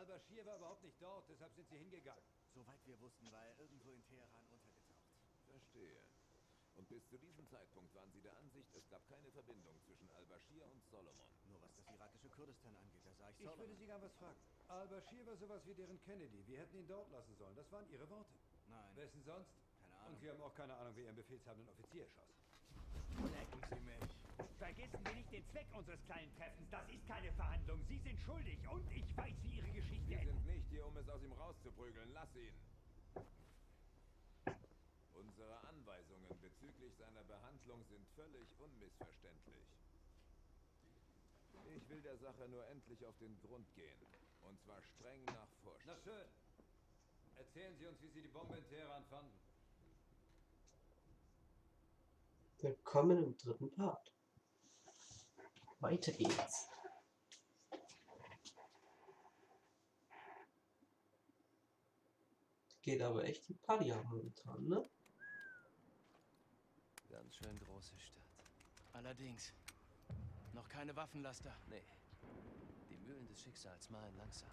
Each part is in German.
Al-Bashir war überhaupt nicht dort, deshalb sind sie hingegangen. Soweit wir wussten, war er irgendwo in Teheran untergetaucht. Verstehe. Und bis zu diesem Zeitpunkt waren Sie der Ansicht, es gab keine Verbindung zwischen Al-Bashir und Solomon. Nur was das irakische Kurdistan angeht, da sah ich Ich Solomon. würde Sie gern was fragen. Al-Bashir war sowas wie deren Kennedy. Wir hätten ihn dort lassen sollen. Das waren Ihre Worte. Nein. Wessen sonst? Keine Ahnung. Und Sie haben auch keine Ahnung, wie Ihren befehlshabenden Offizier erschoss. Lecken Sie mich. Vergessen Sie nicht den Zweck unseres kleinen Treffens. Das ist keine Verhandlung. Sie sind schuldig und ich weiß, wie Ihre Geschichte Wir endet. sind nicht hier, um es aus ihm rauszuprügeln. Lass ihn. Unsere Anweisungen bezüglich seiner Behandlung sind völlig unmissverständlich. Ich will der Sache nur endlich auf den Grund gehen. Und zwar streng nach Na Vorschrift. schön. Erzählen Sie uns, wie Sie die Bombe in Teheran fanden. Willkommen im dritten Part. Weiter geht's. Geht aber echt die Party ab momentan, ne? Ganz schön große Stadt. Allerdings. Noch keine Waffenlaster. Nee. Die Mühlen des Schicksals mahlen langsam.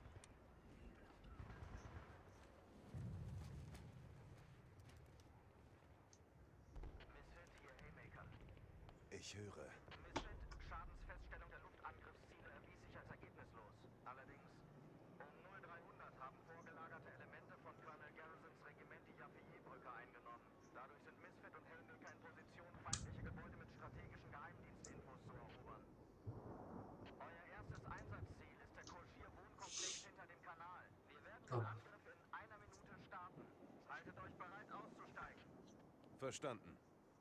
Misfit hier, Haymaker. Ich höre. Misfit, Schadensfeststellung der Luftangriffsziele erwies sich als ergebnislos. Allerdings, um 0300 haben vorgelagerte Elemente von Colonel Garrisons Regiment die Yafeye-Brücke eingenommen. Dadurch sind Misfit und Haymaker in Position, feindliche Gebäude mit strategischen Geheimdienstinfos zu erobern. Euer erstes Einsatzziel ist der Koschir-Wohnkomplex hinter dem Kanal. Wir werden den Angriff in einer Minute starten. Haltet euch bereit auszusteigen. Verstanden.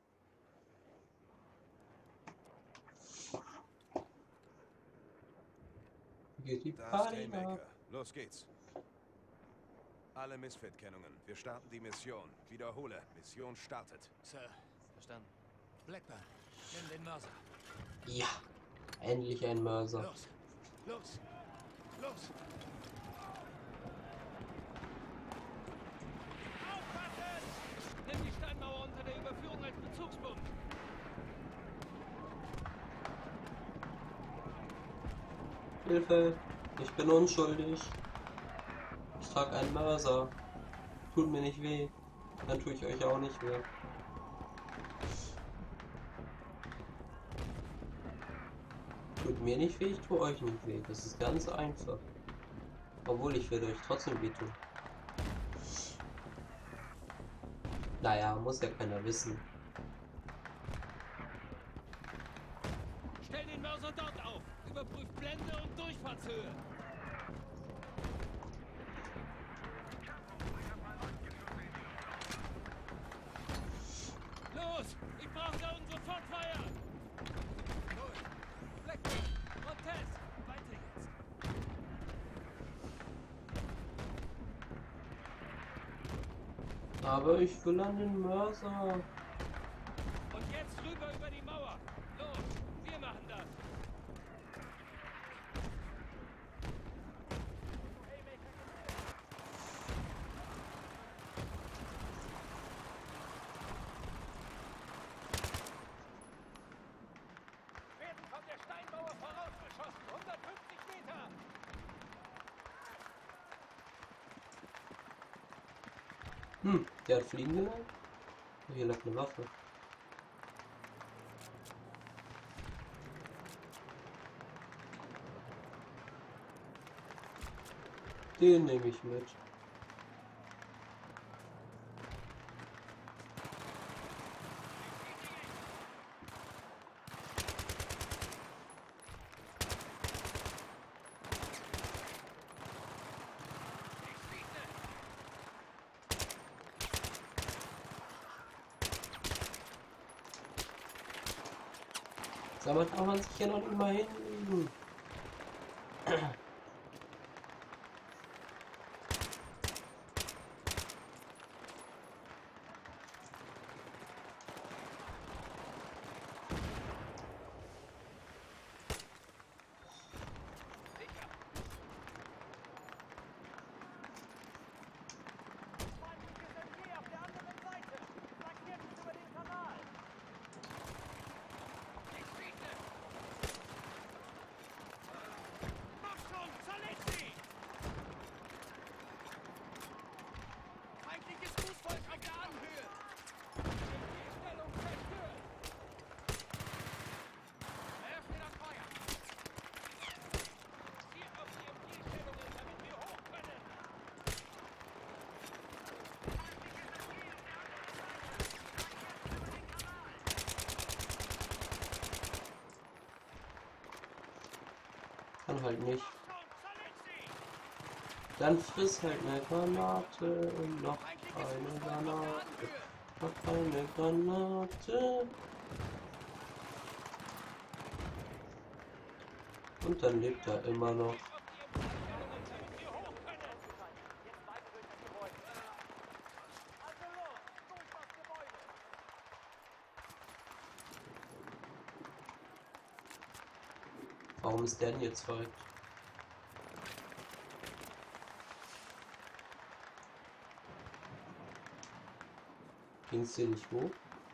Geht die Da ist Party ab. Haymaker. Los geht's. Alle Misfit-Kennungen. Wir starten die Mission. Wiederhole. Mission startet. Sir, Verstanden. Blackburn, nimm den Mörser. Ja, endlich ein Mörser. Los, los, los. Aufpassen! Nimm die Steinmauer unter der Überführung als Bezugspunkt. Hilfe, ich bin unschuldig. Ich trage einen Mörser. Tut mir nicht weh. Dann tue ich euch auch nicht weh. Tut mir nicht weh, ich tue euch nicht weh. Das ist ganz einfach. Obwohl, ich werde euch trotzdem wehtun. Naja, muss ja keiner wissen. Stell den Mörser dort auf. Überprüf Blende und Durchfahrtshöhe. Los! Ich brauche da unten sofort Feuer! Null. Blackburn! Montez! Weiter jetzt! Aber ich will an den Mörser. Und jetzt rüber über die Mauer! Los! Wir machen das! Werden von der Steinmauer vorausgeschossen! 150 Meter! Der hat fliegen gelernt? Hier lag eine Waffe. Den nehme ich mit. Damit kann man sich ja noch immer hin. Wir sind hier auf der anderen Seite! Flankiert uns über den Kanal! Ich schieße! Mach schon! Dann halt nicht. Dann friss halt eine Granate und noch eine Granate. Noch eine Granate. Und dann lebt er immer noch. Warum ist der denn jetzt weit? Ging's hier nicht hoch?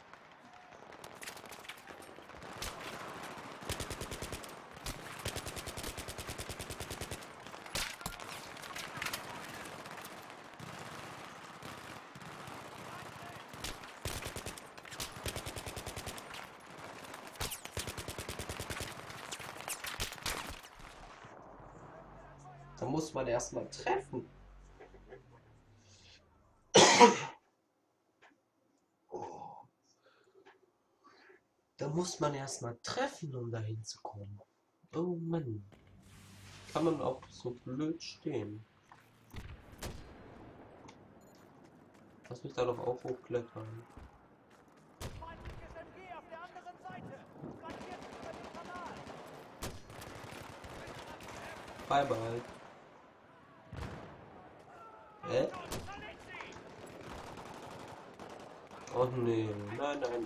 Da muss man erstmal treffen. Da muss man erstmal treffen, um dahin zu kommen. Oh Mann. Kann man auch so blöd stehen. Lass mich da doch auch hochklettern. Feindliches MG auf der anderen Seite. Flankiert über den Kanal. Bye bye. Oh nee, nein, nein.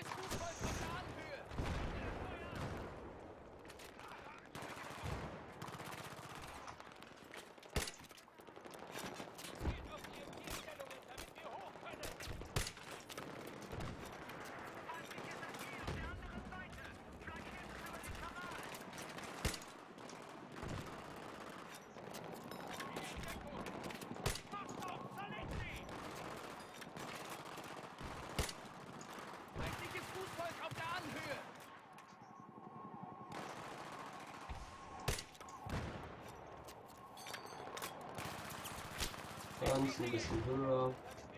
Ganz ein bisschen höher.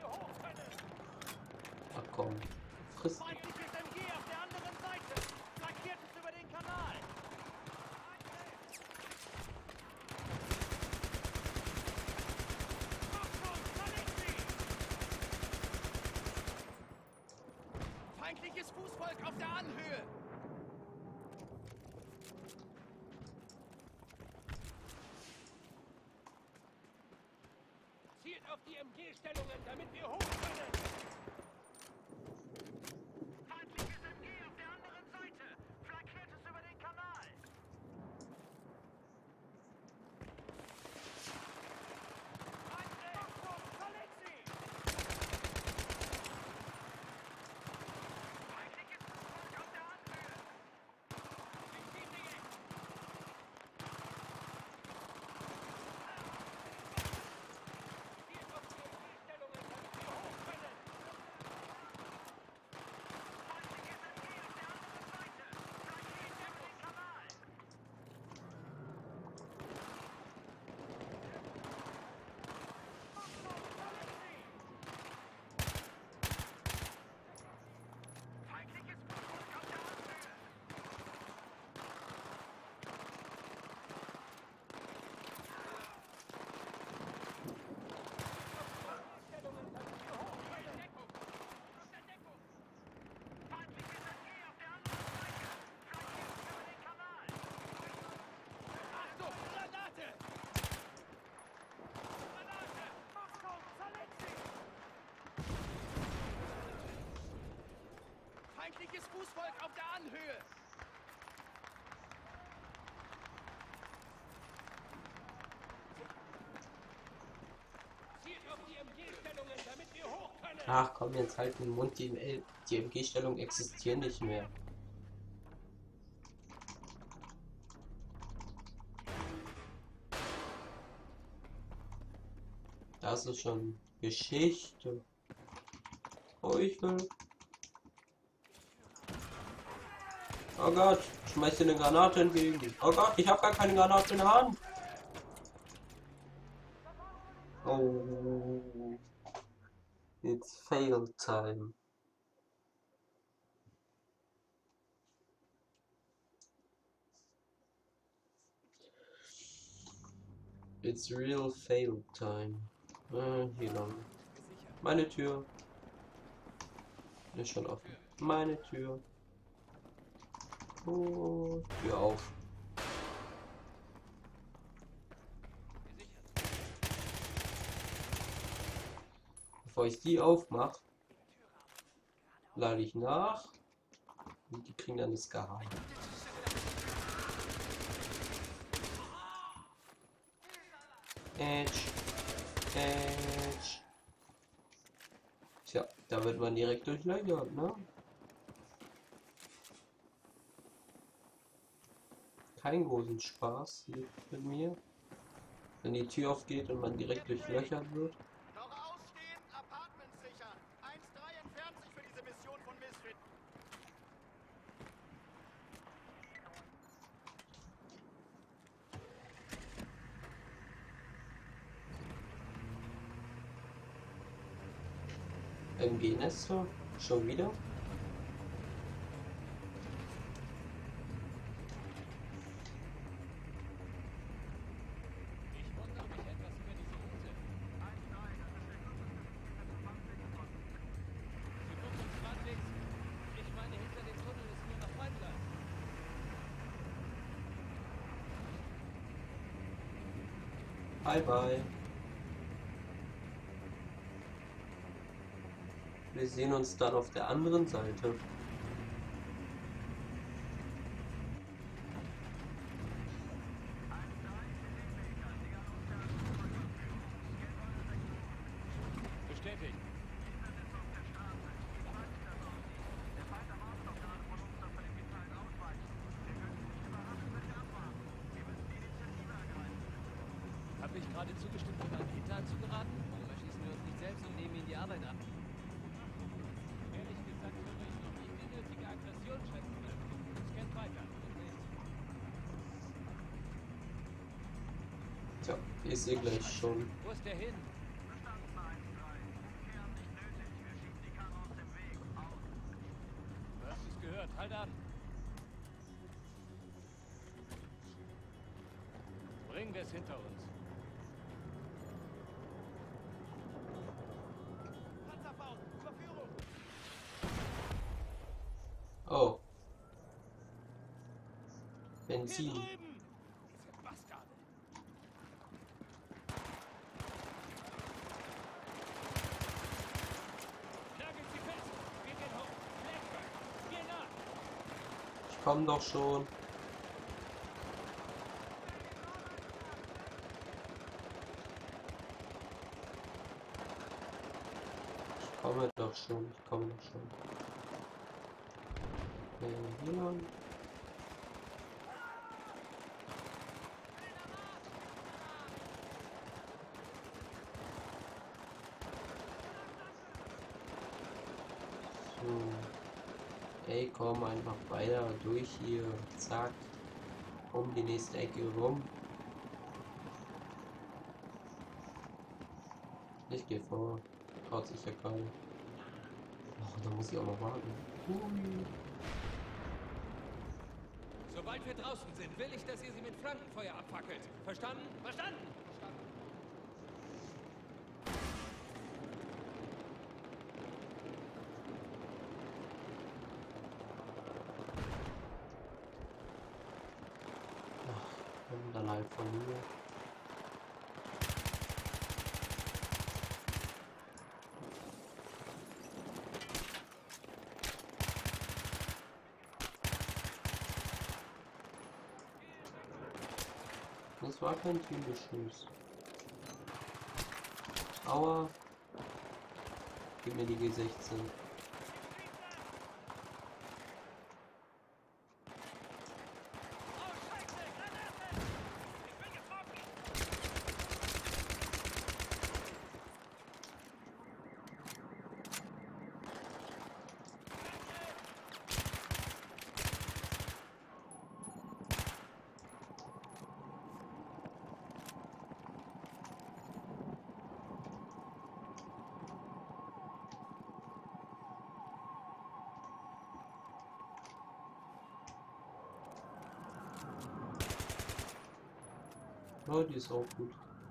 Ach komm, friss. Feindliches MG auf der anderen Seite. Flankiert es über den Kanal. Feindliches Fußvolk auf der Anhöhe! Zielt auf die MG-Stellungen, damit wir hoch können! Feindliches MG auf der anderen Seite. Flankiert es über den Kanal. Achtung, verletzt sie! Feindliches Fußvolk auf der Anhöhe. Zielt auf die MG-Stellungen, damit wir hoch können! Feindliches MG auf der anderen Seite. Flankiert es über den Kanal. Feindliches Fußvolk auf der Anhöhe. Stellungen, damit wir hoch können! Feindliches MG auf der anderen Seite. Flankiert es über den Kanal. Achtung, Granate! Achtung, verletzt sie! Feindliches Fußvolk auf der Anhöhe! Zielt auf die MG-Stellungen, damit wir hoch können! Ach komm, jetzt halt den Mund, die MG-Stellung existieren nicht mehr. Das ist schon Geschichte. Oh, ich will. Oh Gott, schmeiß dir eine Granate entgegen. Oh Gott, ich habe gar keine Granate in der Hand. Oh, it's fail time. It's real fail time. Hier lang. Meine Tür. Ist schon offen. Meine Tür. Oh, Tür auf. Bevor ich die aufmache, lade ich nach. Und die kriegen dann das Geheim. Edge. Edge. Tja, da wird man direkt durchlöchert, ne? Kein großen Spaß hier mit mir. Wenn die Tür aufgeht und man direkt durchlöchert wird. Noch ausstehen, Apartments sichern. 1-3 entfernt sich für diese Mission von Misfit. MG-Nester? Schon wieder? Ich wundere mich etwas über diese Route. 25. Ich meine, hinter dem Tunnel ist nur noch Feindland. Bye bye. Wir sehen uns dann auf der anderen Seite. Bestätigt. Habe ich gerade zugestimmt, jemanden Hitler anzugeraten? Warum erschießen wir uns nicht selbst und nehmen ihn die Arbeit ab? Ehrlich gesagt würde ich noch nicht die nötige Aggression schätzen können. Scan weiter. Tja, ich sehe gleich schon. Wo ist der hin? Du hast es gehört. Halt an. Bringen wir es hinter uns. Panzerfaust, Überführung! Oh. Hier Benzin. drüben! Diese Bastarde! Nagelt sie fest! Wir gehen hoch! Flashback! Geh nach! Ich komm doch schon. Ich komme doch schon. Ich komme doch schon. Hier lang. So. Ey, komm einfach weiter durch hier. Zack. Um die nächste Ecke rum. Ich gehe vor. Traut sich ja keiner. Ach, da muss ich auch noch warten. Hui. Sobald wir draußen sind, will ich, dass ihr sie mit Flankenfeuer abfackelt. Verstanden? Verstanden! Und dann halt von mir. Das war kein Teambeschuss. Aua. Gib mir die G16. Oh, die ist auch gut.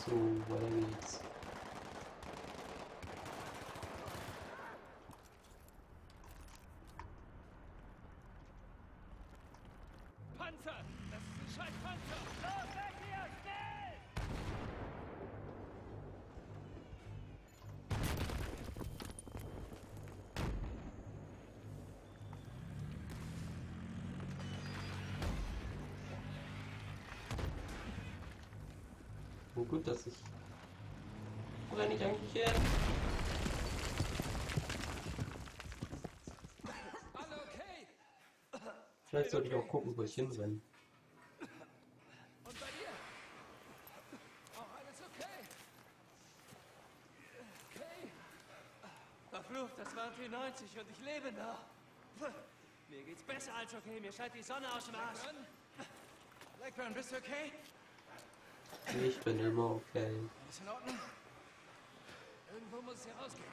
So, weiter geht's. Panzer! Das ist ein scheiß Panzer! Los, weg hier! Schnell! Oh gut, dass ich... Wo renne ich eigentlich hin? Alle okay? Vielleicht sollte ich auch gucken, wo ich hinrenne. Und bei dir? Auch alles okay? Okay? Verflucht, das waren 94 und ich lebe noch. Mir geht's besser als okay. Mir scheint die Sonne aus dem Arsch. Blackburn, bist du okay? Ich bin immer okay. Alles in Ordnung? Irgendwo muss es hier rausgehen.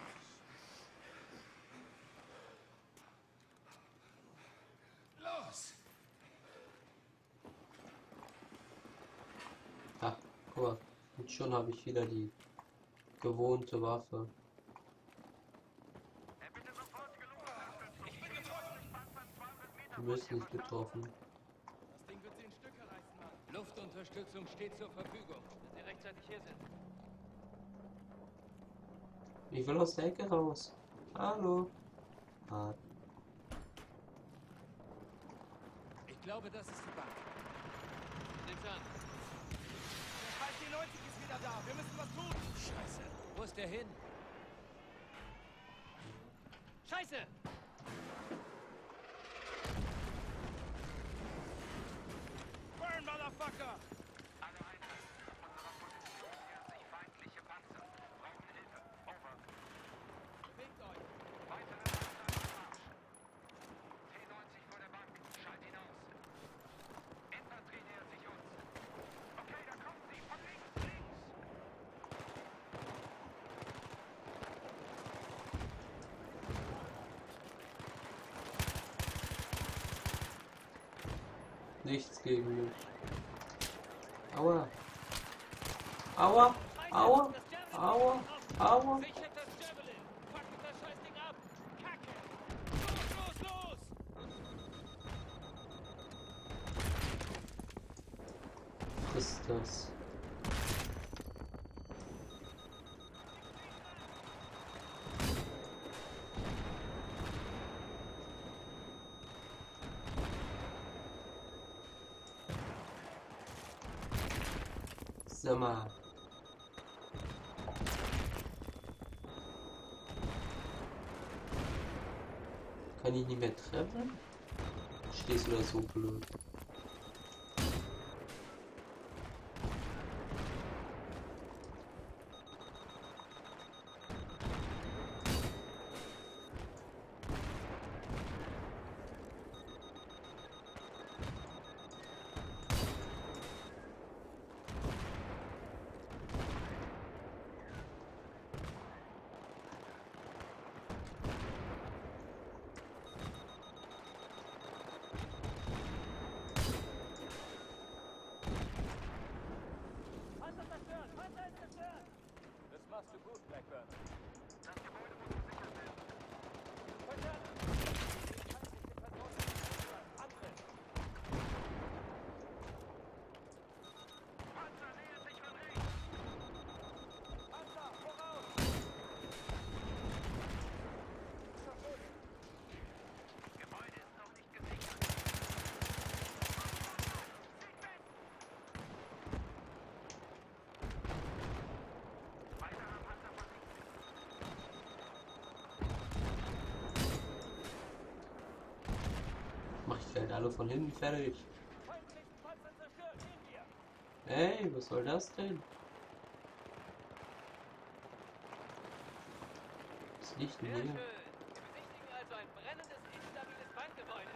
Los! Ach, guck mal. Und schon habe ich wieder die gewohnte Waffe. Bitte sofort Gelungsunterstützung. Ich bin getroffen. Panzer 200 Meter Du bist nicht getroffen. Das Ding wird sie in Stücke reißen, Mann. Luftunterstützung steht zur Verfügung. Wenn Sie rechtzeitig hier sind. Ich will aus der Ecke raus. Hallo. Ah, Ich glaube, das ist die Bank. Nimm's an. Der scheiß D90 ist wieder da. Wir müssen was tun. Scheiße. Wo ist der hin? Scheiße! Burn, Motherfucker! Alle Einheiten. Unserer Position nähern sich feindliche Panzer. Brauchen Hilfe. Over. Bewegt euch! Weitere Panzer am Marsch. T90 vor der Bank. Schalt ihn aus. Infanterie nähert sich uns. Okay, da kommen sie. Von links, links. nichts gegen mich. Aua. Aua. Aua. Aua. Aua. Sichert das Javelin! Packt das Scheißding ab! Kacke! Los, los, los! Was ist das? Sag mal. Kann ich nicht mehr treffen? Stehst du da so blöd? Panzer zerstört! Panzer ist zerstört! Das machst du gut, Blackburn. Das Gebäude muss gesichert werden. Verstanden! Feindliche Personen. Angriff! Panzer nähert sich von rechts. Panzer, voraus! Gebäude ist noch nicht gesichert. Weiterer Panzer von links. Mach ich gleich alle von hinten fertig. Feindlichen Panzer zerstört! Neben dir! Hey, was soll das denn? Was liegt denn Sehr hier? schön. Wir besichtigen also ein brennendes, instabiles Bankgebäude.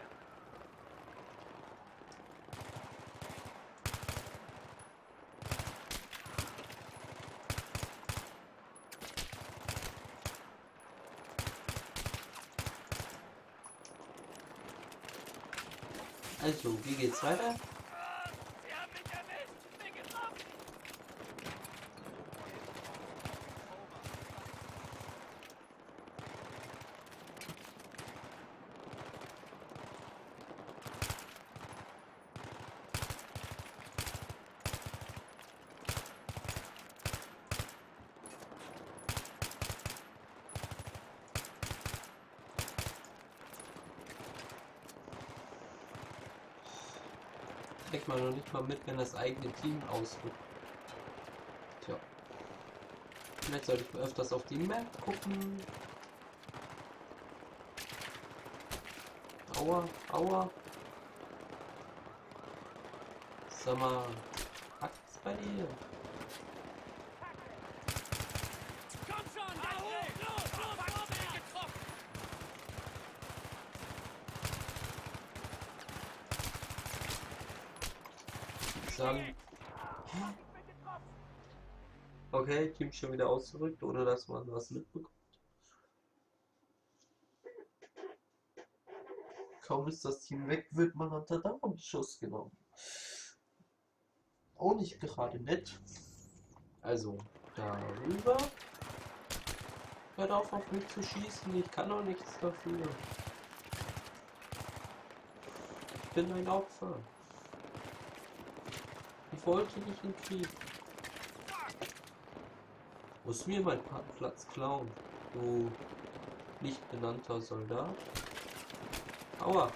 Also, wie geht's weiter? Sie haben mich erwischt! Bin getroffen! kriegt man noch nicht mal mit, wenn das eigene Team ausrückt. Tja. Vielleicht sollte ich öfters auf die Map gucken. Aua, aua. Sag mal, hackt's bei dir? Komm schon, da hoch! Los, vorwärts! Getroffen! Sagen. Okay, Team schon wieder ausgerückt, ohne dass man was mitbekommt. Kaum ist das Team weg, wird man unter Dauerbeschuss genommen. Auch nicht gerade nett. Also, darüber. Hört auf mich zu schießen, ich kann auch nichts dafür. Ich bin ein Opfer. Ich wollte nicht in Krieg. Muss mir meinen Platz klauen, du nicht benannter Soldat. Aua!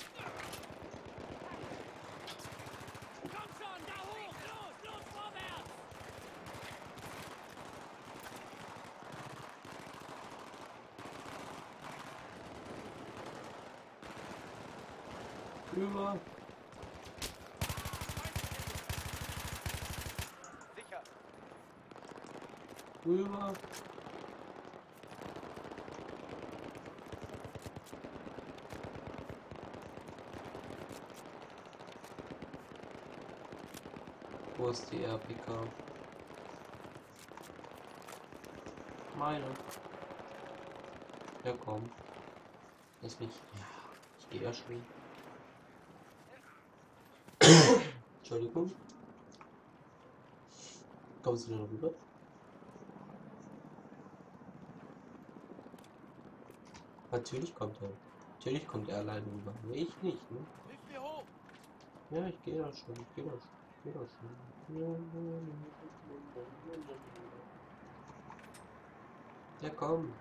Komm schon, da hoch! Los, vorwärts! Über! Sicher. Rüber! Wo ist die RPK? Meine. Ja komm. Lass mich. Ja, ich gehe ja schon. Entschuldigung. Kommst du denn rüber? Natürlich kommt er. Natürlich kommt er alleine rüber. Aber ich nicht, ne? Hilf mir hoch! Ja, ich gehe da schon. Ich gehe da schon. Ich gehe da schon. Ja, komm.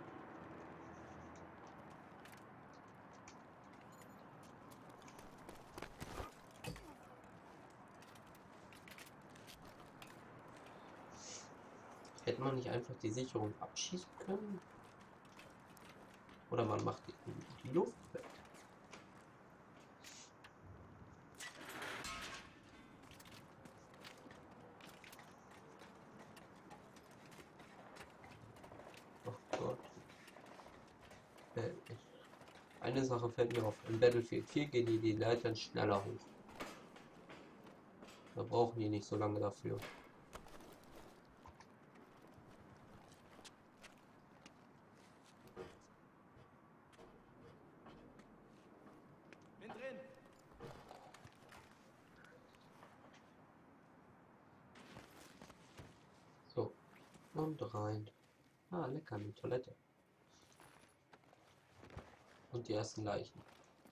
Hätte man nicht einfach die Sicherung abschießen können? Oder man macht die Luft weg. Oh Gott. Eine Sache fällt mir auf. Im Battlefield 4 gehen die Leitern schneller hoch. Da brauchen die nicht so lange dafür. Bin drin! So. Und rein. Ah, lecker, eine Toilette. Und die ersten Leichen.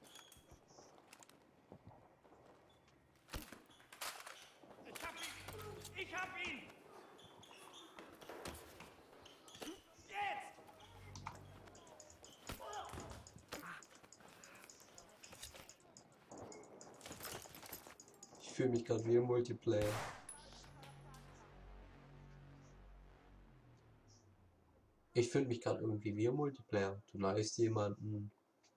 Ich hab ihn! Ich fühle mich gerade wie im Multiplayer. Ich fühle mich gerade irgendwie wie im Multiplayer. Du knifest jemanden.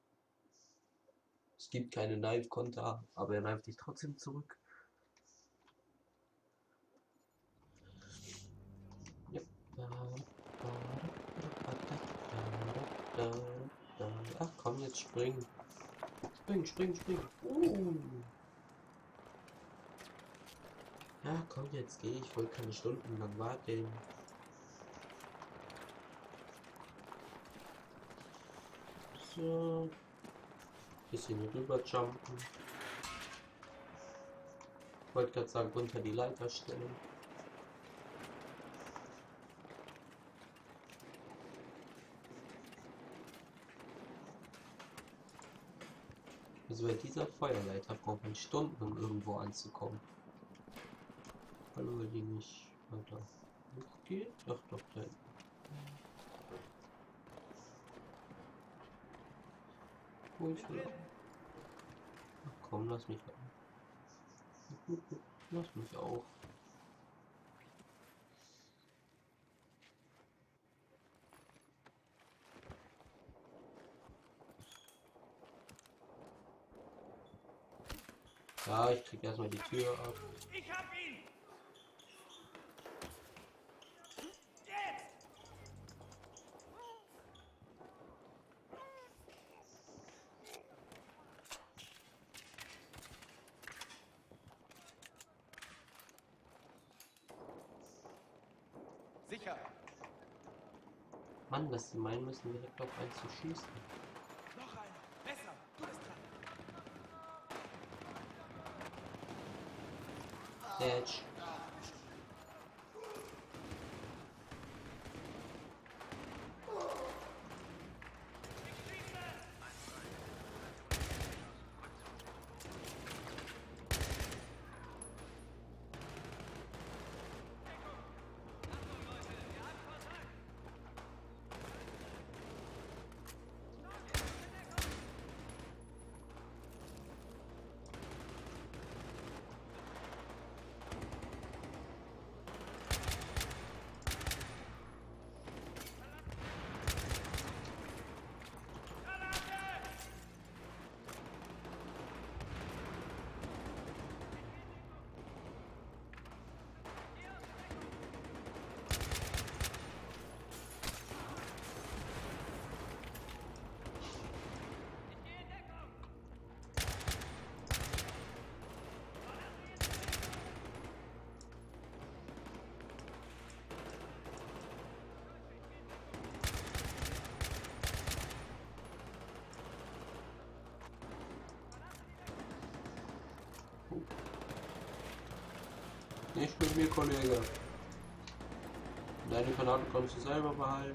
Es gibt keine Knife-Konter, aber er knifet dich trotzdem zurück. Ja. Ach komm, jetzt spring. Spring, spring, spring. Ja, komm, jetzt geh. Ich wollte keine Stunden lang warten. So. Bisschen rüber jumpen. Wollte gerade sagen, unter die Leiter stellen. Also bei dieser Feuerleiter braucht man Stunden, um irgendwo anzukommen. Hallo, weil die nicht weiter hochgeht? Doch, doch, da hinten. Wo ich will. Ach komm, lass mich rein. Lass mich auf. Ja, ich krieg erstmal die Tür ab. Ich hab ihn! Sicher. Mann, dass die meinen müssen, direkt auf einen zu schießen. Noch einer! Besser! Du bist dran! Edge. Nicht mit mir, Kollege. Deine Granate kannst du selber behalten.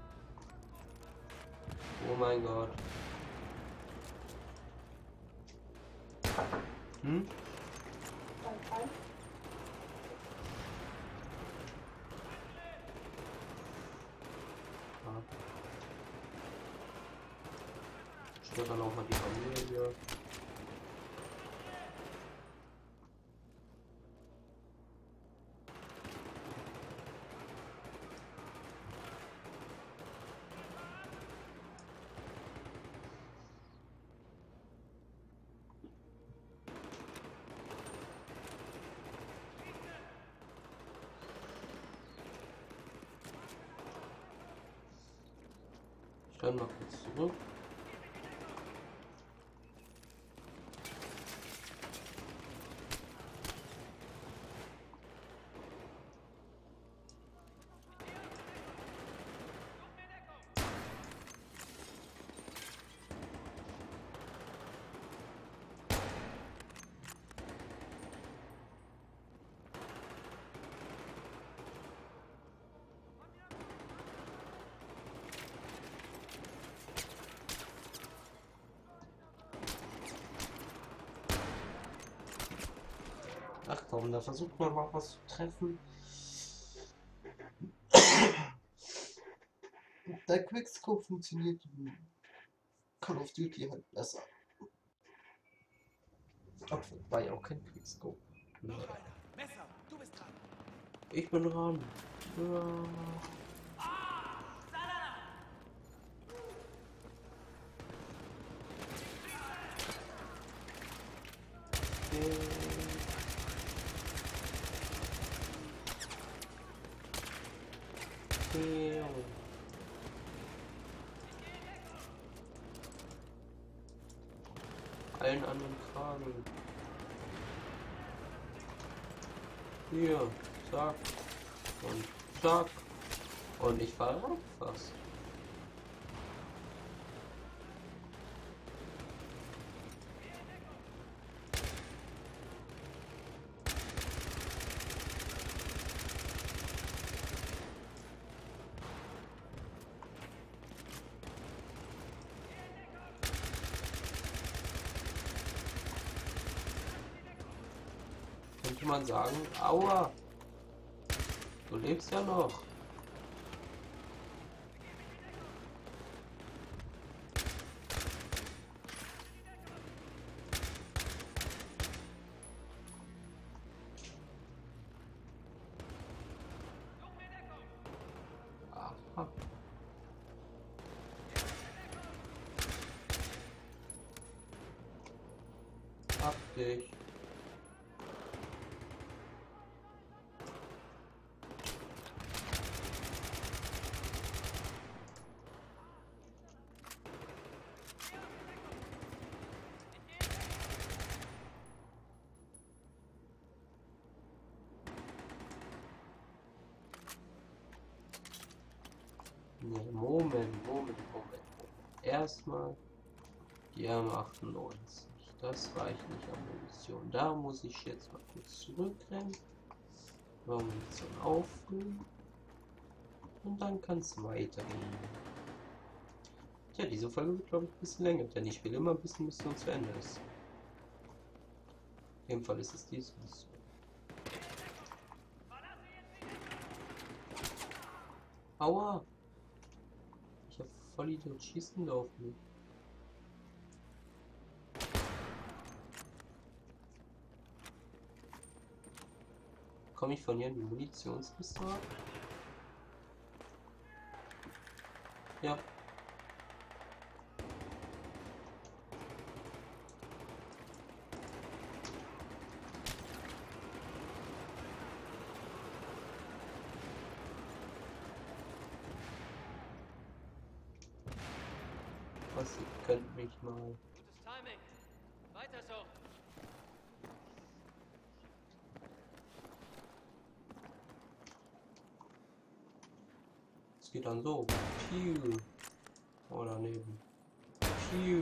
Oh mein Gott. Hm? Ja. Stört dann auch mal die Familie. Dann mal kurz zurück. Ach komm, da versucht man mal was zu treffen. Der Quickscope funktioniert in Call of Duty halt besser. Obwohl, war ja auch kein Quickscope. Noch einer! Messer! Du bist dran! Ich bin dran. Ja. Allen anderen Kragen. Hier, zack. Und zack. Und ich verrack fast. Könnte man sagen, aua, du lebst ja noch. Hab. Hab dich. Nee, Moment. Erstmal die M98. Das reicht nicht an Munition. Da muss ich jetzt mal kurz zurückrennen. Mal Munition auffüllen. Und dann kann es weitergehen. Tja, diese Folge wird, glaube ich, ein bisschen länger, denn ich will immer ein bisschen Mission zu Ende ist. In dem Fall ist es diese Mission. Aua! Ich habe voll Idiot schießen laufen. Komme ich von hier in die Munitionskiste ab? Ja. Was, ihr könnt mich mal. Gutes Timing. Weiter so. Es geht dann so. Piu. Oh, daneben. Piu.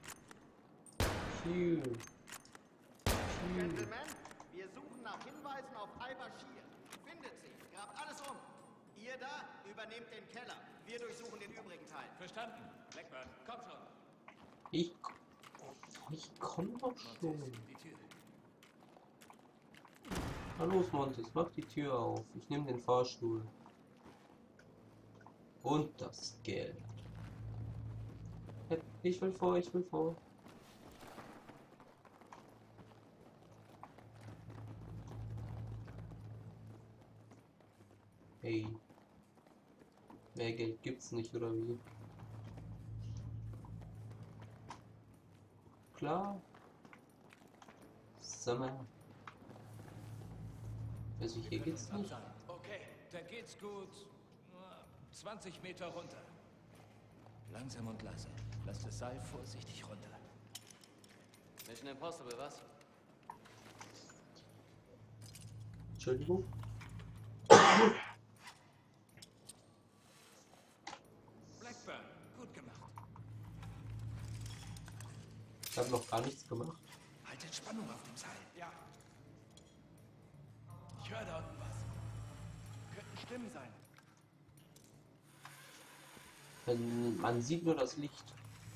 Piu. Piu. Gentlemen, wir suchen nach Hinweisen auf Al-Bashir. Findet sie, grabt alles um. Ihr da übernehmt den Keller. Wir durchsuchen den übrigen Teil. Verstanden. Blackburn, komm schon. Ich komm doch schon. Die Tür. Na los, Montes, mach die Tür auf. Ich nehme den Fahrstuhl. Und das Geld. Ich will vor. Hey. Mehr Geld gibt's nicht, oder wie? Klar. Sommer. Also hier geht's nicht. Okay, da geht's gut. Nur 20 Meter runter. Langsam und leise. Lass das Seil vorsichtig runter. Mission Impossible, was? Entschuldigung. Blackburn, gut gemacht. Ich habe noch gar nichts gemacht. Haltet Spannung auf dem Seil. Ja. Ich höre da unten was. Könnten Stimmen sein. Man sieht nur das Licht.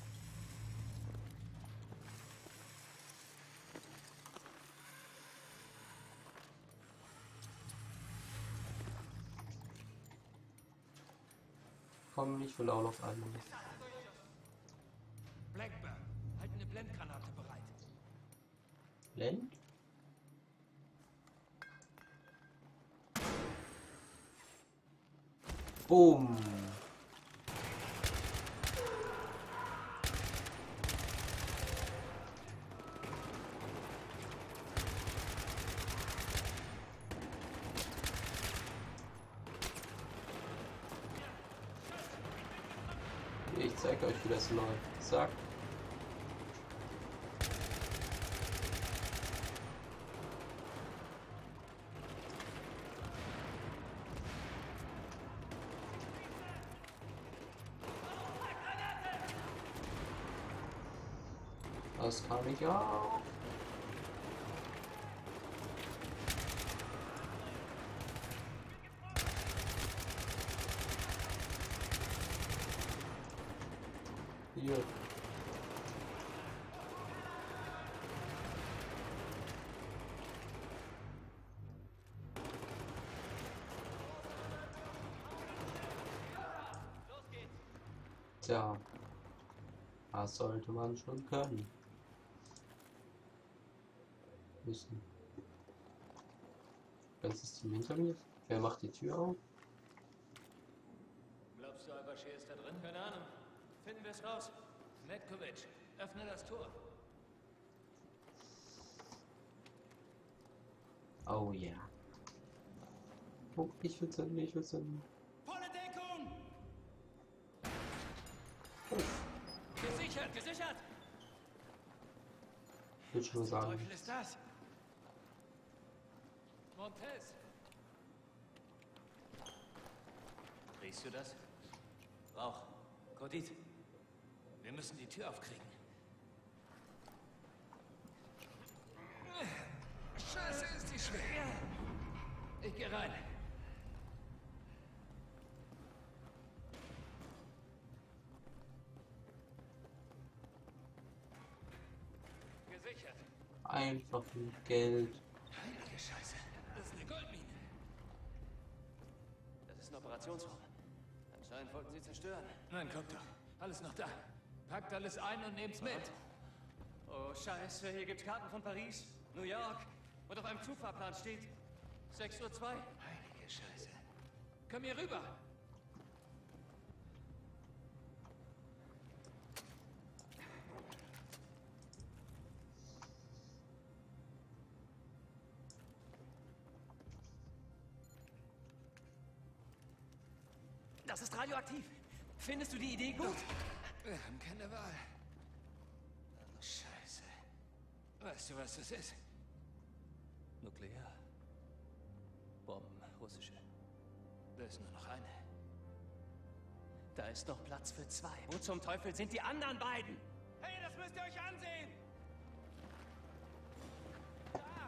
Komm, ich will auch noch einen. Blackburn, halt eine Blendgranate bereit. Blend? Boom. Ich zeige euch, wie das läuft. Zack. Das kann ich auch. Hier. Tja, das sollte man schon können. Müssen. Ganzes Team hinter mir. Wer macht die Tür auf? Glaubst Glaubst du, Al-Bashir ist da drin? Keine Ahnung. Finden wir es raus. Metkovic, öffne das Tor. Oh ja. Oh, ich will sein, ich will sein. Volle Deckung! Gesichert, gesichert! Ich will schon sagen. Teufel ist das? Montez! Riechst du das? Rauch. Kodit. Wir müssen die Tür aufkriegen. Scheiße, ist die schwer. Ich gehe rein. Gesichert. Einfach mit Geld. Heilige Scheiße. Das ist eine Goldmine. Das ist ein Operationsraum. Anscheinend wollten sie zerstören. Nein, kommt doch. Alles noch da. Packt alles ein und nehmt's mit. Oh, Scheiße. Hier gibt's Karten von Paris, New York. Und auf einem Zugfahrplan steht 6:02 Uhr. Heilige Scheiße. Komm hier rüber. Das ist radioaktiv. Findest du die Idee gut? Wir haben keine Wahl. Scheiße. Weißt du, was das ist? Nuklear. Bomben, russische. Da ist nur noch eine. Da ist noch Platz für 2. Wo zum Teufel sind die anderen beiden? Hey, das müsst ihr euch ansehen! Da!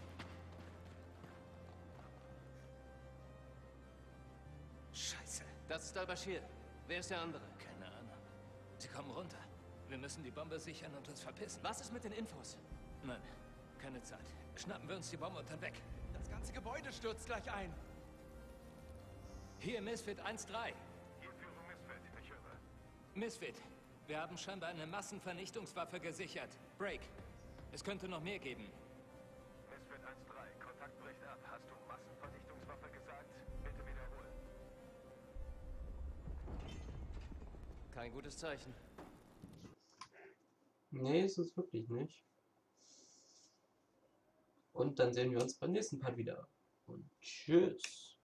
Scheiße. Das ist Al-Bashir. Wer ist der andere? Keine Ahnung. Sie kommen runter. Wir müssen die Bombe sichern und uns verpissen. Was ist mit den Infos? Nein, keine Zeit. Schnappen wir uns die Bombe und dann weg. Das ganze Gebäude stürzt gleich ein. Hier, Misfit 1-3. Hier Führung Misfit, ich höre. Misfit, wir haben scheinbar eine Massenvernichtungswaffe gesichert. Break. Es könnte noch mehr geben. Misfit 1-3, Kontakt bricht ab. Hast du Massenvernichtungswaffe gesagt? Bitte wiederholen. Kein gutes Zeichen. Nee, ist es wirklich nicht. Und dann sehen wir uns beim nächsten Part wieder. Und tschüss.